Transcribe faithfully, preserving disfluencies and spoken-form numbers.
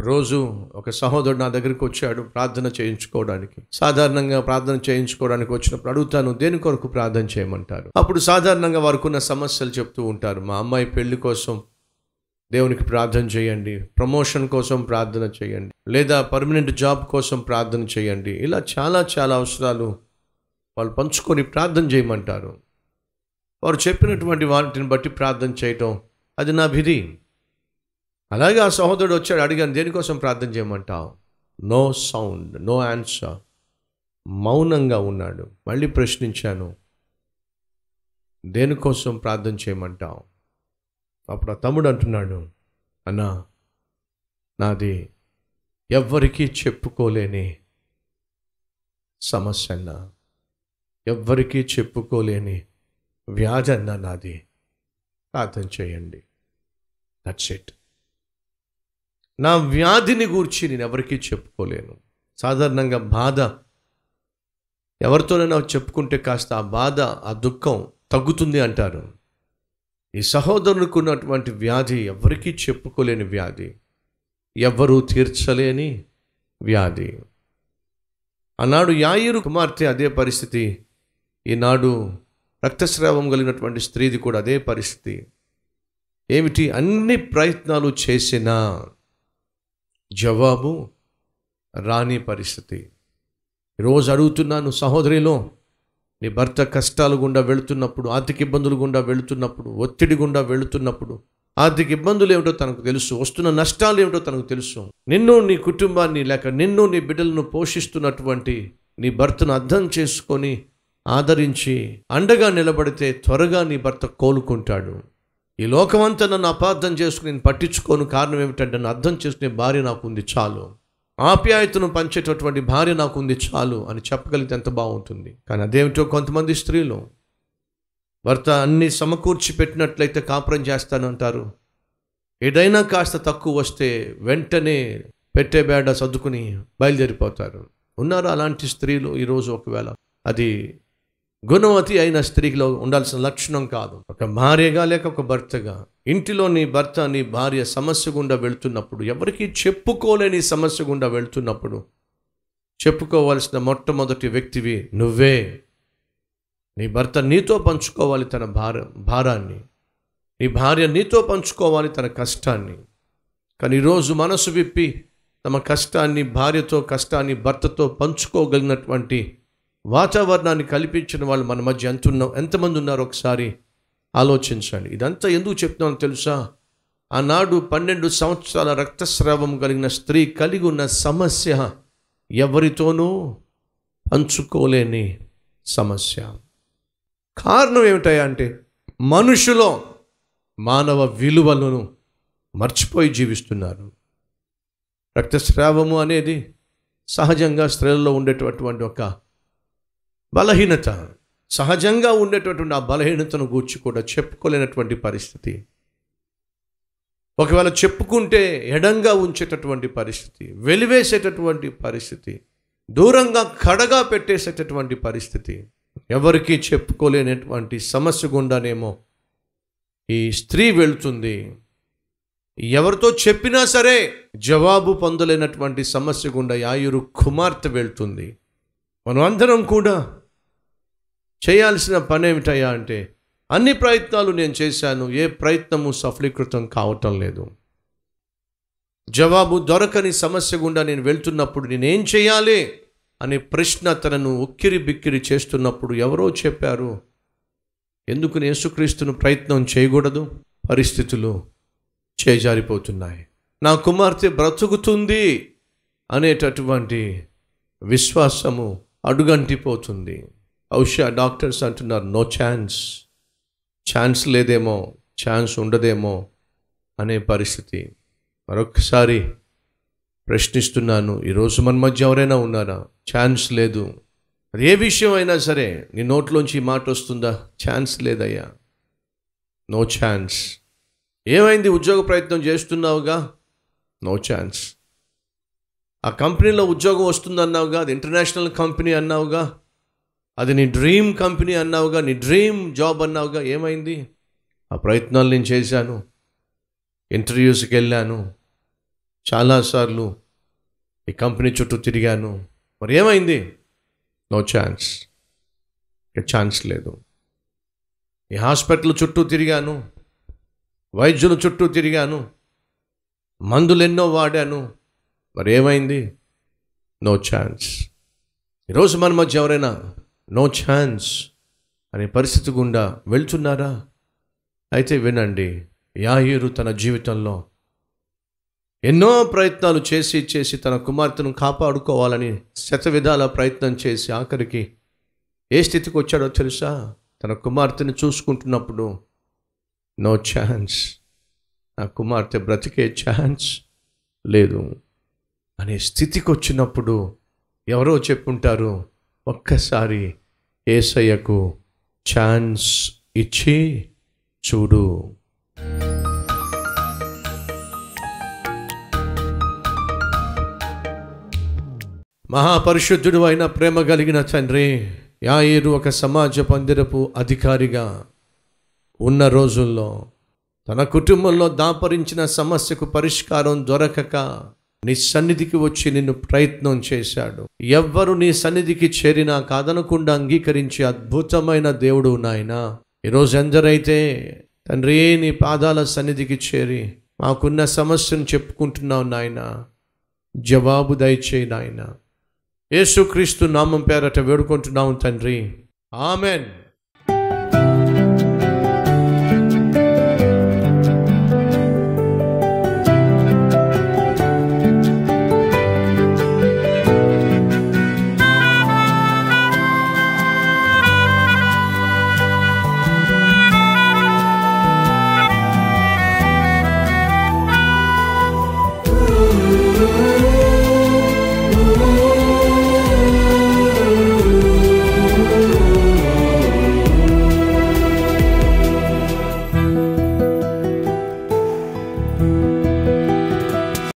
రోజు ఒక సహోదరుడు నా దగ్గరికి వచ్చాడు ప్రార్థన చేయించుకోవడానికి. సాధారణంగా ప్రార్థన చేయించుకోవడానికి వచ్చినప్పుడు అడుగుతాను, దేని కొరకు ప్రార్థన చేయమంటారు? అప్పుడు సాధారణంగా వారికి ఉన్న సమస్యలు చెప్తూ ఉంటారు. మా అమ్మాయి పెళ్లి కోసం దేవునికి ప్రార్థన చేయండి, ప్రమోషన్ కోసం ప్రార్థన చేయండి, లేదా పర్మనెంట్ జాబ్ కోసం ప్రార్థన చేయండి. ఇలా చాలా చాలా అవసరాలు వాళ్ళు పంచుకొని ప్రార్థన చేయమంటారు. వారు చెప్పినటువంటి వాటిని బట్టి ప్రార్థన చేయటం అది నా విధి. అలాగే ఆ సహోదరుడు వచ్చాడు, అడిగాను, దేనికోసం ప్రార్థన చేయమంటావు? నో సౌండ్, నో ఆన్సర్, మౌనంగా ఉన్నాడు. మళ్ళీ ప్రశ్నించాను, దేనికోసం ప్రార్థన చేయమంటావు? అప్పుడు ఆ తమ్ముడు అంటున్నాడు, అన్నా నాది ఎవ్వరికీ చెప్పుకోలేని సమస్య అన్నా, ఎవ్వరికీ చెప్పుకోలేని వ్యాధి అన్నా నాది, ప్రార్థన చేయండి. That's it. నా వ్యాధిని గూర్చి నేను ఎవరికీ చెప్పుకోలేను. సాధారణంగా బాధ ఎవరితోనైనా చెప్పుకుంటే కాస్త ఆ బాధ, ఆ దుఃఖం తగ్గుతుంది అంటారు. ఈ సహోదరునికి ఉన్నటువంటి వ్యాధి ఎవరికీ చెప్పుకోలేని వ్యాధి, ఎవ్వరూ తీర్చలేని వ్యాధి. ఆనాడు యాయీరు కుమార్తె అదే పరిస్థితి, ఈనాడు రక్తస్రావం కలిగినటువంటి స్త్రీది కూడా అదే పరిస్థితి. ఏమిటి? అన్ని ప్రయత్నాలు చేసినా జవాబు రాని పరిస్థితి. ఈరోజు అడుగుతున్నాను సహోదరిలో, నీ భర్త కష్టాలు గుండా వెళుతున్నప్పుడు, ఆర్థిక ఇబ్బందులు గుండా వెళుతున్నప్పుడు, ఒత్తిడి గుండా వెళుతున్నప్పుడు, ఆర్థిక ఇబ్బందులు ఏమిటో తనకు తెలుసు, వస్తున్న నష్టాలు ఏమిటో తనకు తెలుసు. నిన్ను, నీ కుటుంబాన్ని, లేక నిన్ను, నీ బిడ్డలను పోషిస్తున్నటువంటి నీ భర్తను అర్థం చేసుకొని ఆదరించి అండగా నిలబడితే త్వరగా నీ భర్త కోలుకుంటాడు. ఈ లోకమంతా నన్ను అపార్థం చేసుకుని నేను పట్టించుకోను, కారణం ఏమిటంటే నన్ను అర్థం చేసుకునే భార్య నాకు ఉంది చాలు, ఆప్యాయతను పంచేటటువంటి భార్య నాకు ఉంది చాలు అని చెప్పగలిగితే ఎంత బాగుంటుంది. కానీ అదేమిటో కొంతమంది స్త్రీలు భర్త అన్ని సమకూర్చి పెట్టినట్లయితే కాపురం చేస్తానంటారు. ఏదైనా కాస్త తక్కువ వస్తే వెంటనే పెట్టే బేడ సర్దుకుని బయలుదేరిపోతారు. ఉన్నారు అలాంటి స్త్రీలు ఈరోజు. ఒకవేళ అది గుణవతి అయిన స్త్రీలో ఉండాల్సిన లక్షణం కాదు. ఒక భార్యగా లేక ఒక భర్తగా ఇంటిలో నీ భర్త, నీ భార్య సమస్య గుండా వెళ్తున్నప్పుడు, ఎవరికీ చెప్పుకోలేని సమస్య గుండా వెళ్తున్నప్పుడు, చెప్పుకోవాల్సిన మొట్టమొదటి వ్యక్తివి నువ్వే. నీ భర్త నీతో పంచుకోవాలి తన భార భారాన్ని, నీ భార్య నీతో పంచుకోవాలి తన కష్టాన్ని. కానీ ఈరోజు మనసు విప్పి తమ కష్టాన్ని భార్యతో, కష్టాన్ని భర్తతో పంచుకోగలిగినటువంటి వాతావరణాన్ని కల్పించిన వాళ్ళు మన మధ్య ఎంత ఉన్న ఎంతమంది ఉన్నారో ఒకసారి ఆలోచించండి. ఇదంతా ఎందుకు చెప్తున్నానో తెలుసా? ఆనాడు పన్నెండు సంవత్సరాల రక్తస్రావం కలిగిన స్త్రీ కలిగి ఉన్న సమస్య ఎవరితోనూ పంచుకోలేని సమస్య. కారణం ఏమిటయా అంటే, మనుషులో మానవ విలువలను మర్చిపోయి జీవిస్తున్నారు. రక్తస్రావము అనేది సహజంగా స్త్రీలలో ఉండేటటువంటి ఒక బలహీనత. సహజంగా ఉండేటటువంటి ఆ బలహీనతను గూర్చి కూడా చెప్పుకోలేనటువంటి పరిస్థితి. ఒకవేళ చెప్పుకుంటే ఎడంగా ఉంచేటటువంటి పరిస్థితి, వెలివేసేటటువంటి పరిస్థితి, దూరంగా కడగా పెట్టేసేటటువంటి పరిస్థితి. ఎవరికీ చెప్పుకోలేనటువంటి సమస్య గుండానేమో ఈ స్త్రీ వెళ్తుంది. ఎవరితో చెప్పినా సరే జవాబు పొందలేనటువంటి సమస్య గుండా యాయీరు కుమార్తె వెళ్తుంది. మనం అందరం కూడా చేయాల్సిన పని ఏమిటయ్యా అంటే, అన్ని ప్రయత్నాలు నేను చేశాను, ఏ ప్రయత్నము సఫలీకృతం కావటం లేదు. జవాబు దొరకని సమస్య గుండా నేను వెళ్తున్నప్పుడు నేనేం చేయాలి అనే ప్రశ్న తనను ఉక్కిరి బిక్కిరి చేస్తున్నప్పుడు ఎవరో చెప్పారు, ఎందుకు యేసుక్రీస్తును ప్రయత్నం చేయకూడదు? పరిస్థితులు చేజారిపోతున్నాయి, నా కుమార్తె బ్రతుకుతుంది అనేటటువంటి విశ్వాసము అడుగంటిపోతుంది. బహుశా డాక్టర్స్ అంటున్నారు నో ఛాన్స్, ఛాన్స్ లేదేమో, ఛాన్స్ ఉండదేమో అనే పరిస్థితి. మరొకసారి ప్రశ్నిస్తున్నాను, ఈరోజు మన మధ్య ఎవరైనా ఉన్నారా? ఛాన్స్ లేదు. అది ఏ విషయం అయినా సరే నీ నోట్లోంచి ఈ మాట వస్తుందా? ఛాన్స్ లేదయ్యా, నో ఛాన్స్. ఏమైంది? ఉద్యోగ ప్రయత్నం చేస్తున్నావుగా, నో ఛాన్స్. ఆ కంపెనీలో ఉద్యోగం వస్తుందన్నావుగా, అది ఇంటర్నేషనల్ కంపెనీ అన్నావుగా, అది నీ డ్రీమ్ కంపెనీ అన్నావుగా, నీ డ్రీమ్ జాబ్ అన్నావుగా, ఏమైంది? ఆ ప్రయత్నాలు నేను చేశాను, ఇంటర్వ్యూస్కి వెళ్ళాను, చాలాసార్లు ఈ కంపెనీ చుట్టూ తిరిగాను, మరి ఏమైంది? నో ఛాన్స్, ఇక ఛాన్స్ లేదు. ఈ హాస్పిటల్ చుట్టూ తిరిగాను, వైద్యుల చుట్టూ తిరిగాను, మందులు ఎన్నో వాడాను, మరి ఏమైంది? No chance. ఈరోజు మన మధ్య ఎవరైనా నో ఛాన్స్ అనే పరిస్థితి గుండా వెళ్తున్నారా? అయితే వినండి, యాయీరు తన జీవితంలో ఎన్నో ప్రయత్నాలు చేసి చేసి తన కుమార్తెను కాపాడుకోవాలని శతవిధాల ప్రయత్నం చేసి ఆఖరికి ఏ స్థితికి వచ్చాడో తెలుసా? తన కుమార్తెను చూసుకుంటున్నప్పుడు నో ఛాన్స్, నా కుమార్తె బ్రతికే ఛాన్స్ లేదు అనే స్థితికి వచ్చినప్పుడు ఎవరో చెప్పుంటారు, ఒక్కసారి యేసయ్యకు ఛాన్స్ ఇచ్చి చూడు. మహాపరిశుద్ధుడు అయిన ప్రేమ కలిగిన తండ్రి, యాయీరు ఒక సమాజ మందిరపు అధికారిగా ఉన్న రోజుల్లో తన కుటుంబంలో దాపరించిన సమస్యకు పరిష్కారం దొరకక నీ సన్నిధికి వచ్చి నిన్ను ప్రయత్నం చేశాడు. ఎవ్వరు నీ సన్నిధికి చేరినా కాదనకుండా అంగీకరించి అద్భుతమైన దేవుడు నాయనా. ఈరోజు ఎందరైతే తండ్రి నీ పాదాల సన్నిధికి చేరి మాకున్న సమస్యను చెప్పుకుంటున్నావు నాయనా, జవాబు దయచేయి నాయనా. యేసుక్రీస్తు నామం పేరట వేడుకుంటున్నాము తండ్రి, ఆమెన్.